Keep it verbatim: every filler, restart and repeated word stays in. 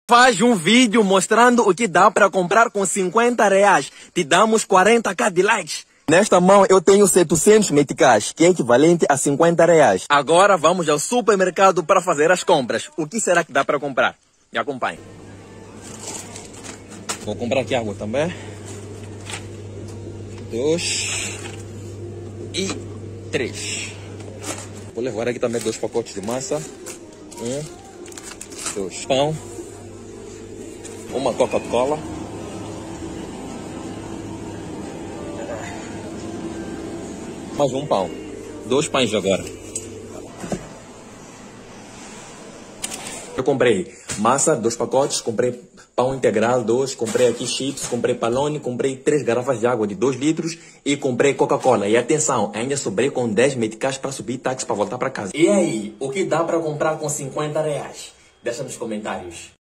Faz um vídeo mostrando o que dá para comprar com cinquenta reais. Te damos quarenta k de likes. Nesta mão eu tenho setecentos meticais, que é equivalente a cinquenta reais. Agora vamos ao supermercado para fazer as compras. O que será que dá para comprar? Me acompanhe. Vou comprar aqui água também. Dois. E três. Vou levar aqui também dois pacotes de massa. Um. Dois. Pão. Uma Coca-Cola. Mais um pão. Dois pães agora. Eu comprei massa, dois pacotes. Comprei pão integral, dois. Comprei aqui chips. Comprei palone. Comprei três garrafas de água de dois litros. E comprei Coca-Cola. E atenção, ainda sobrei com dez meticais para subir táxi para voltar para casa. E aí, o que dá para comprar com cinquenta reais? Deixa nos comentários.